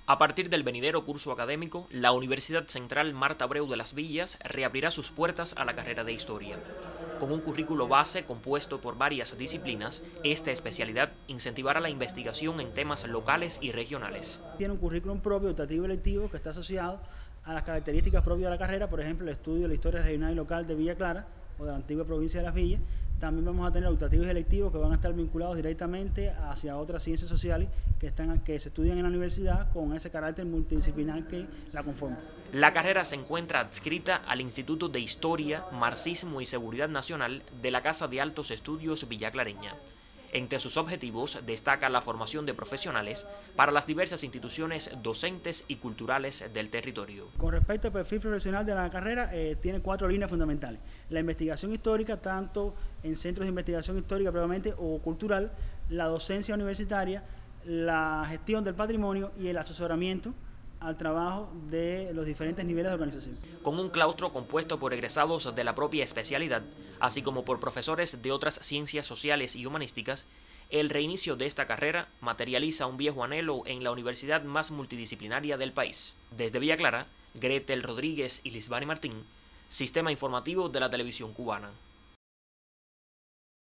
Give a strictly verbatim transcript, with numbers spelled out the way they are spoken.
A partir del venidero curso académico, la Universidad Central Marta Abreu de las Villas reabrirá sus puertas a la carrera de Historia. Con un currículo base compuesto por varias disciplinas, esta especialidad incentivará la investigación en temas locales y regionales. Tiene un currículum propio, optativo y electivo, que está asociado a las características propias de la carrera, por ejemplo, el estudio de la historia regional y local de Villa Clara o de la antigua provincia de Las Villas. También vamos a tener optativos y electivos que van a estar vinculados directamente hacia otras ciencias sociales que, están, que se estudian en la universidad con ese carácter multidisciplinar que la conforma. La carrera se encuentra adscrita al Instituto de Historia, Marxismo y Seguridad Nacional de la Casa de Altos Estudios Villaclareña. Entre sus objetivos destaca la formación de profesionales para las diversas instituciones docentes y culturales del territorio. Con respecto al perfil profesional de la carrera, eh, tiene cuatro líneas fundamentales. La investigación histórica, tanto en centros de investigación histórica previamente o cultural, la docencia universitaria, la gestión del patrimonio y el asesoramiento al trabajo de los diferentes niveles de organización. Con un claustro compuesto por egresados de la propia especialidad, así como por profesores de otras ciencias sociales y humanísticas, el reinicio de esta carrera materializa un viejo anhelo en la universidad más multidisciplinaria del país. Desde Villa Clara, Gretel Rodríguez y Lisbani Martín, Sistema Informativo de la Televisión Cubana.